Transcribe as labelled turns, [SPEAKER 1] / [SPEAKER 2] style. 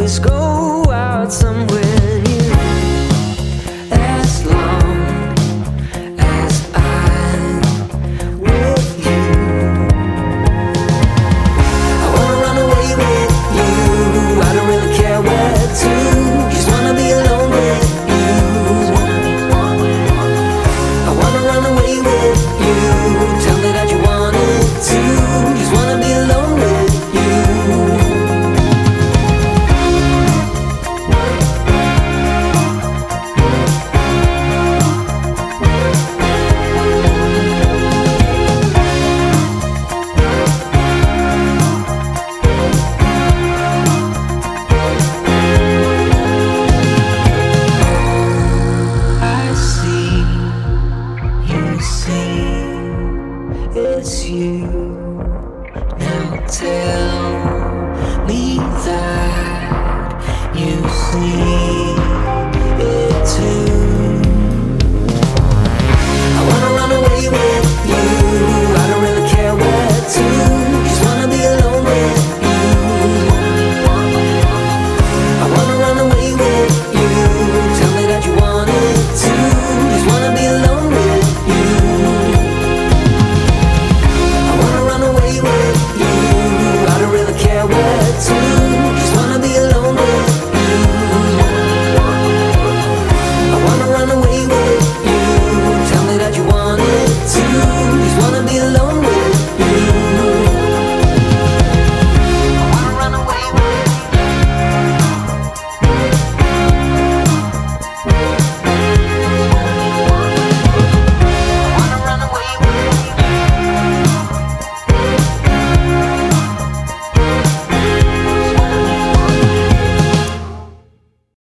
[SPEAKER 1] is go out somewhere new. As long as I'm with you, I wanna run away with you. I don't really care where to, just wanna be alone with you. I wanna run away with you. Tell me that you wanted to, just wanna be alone with you. It's you. Now tell me that you see.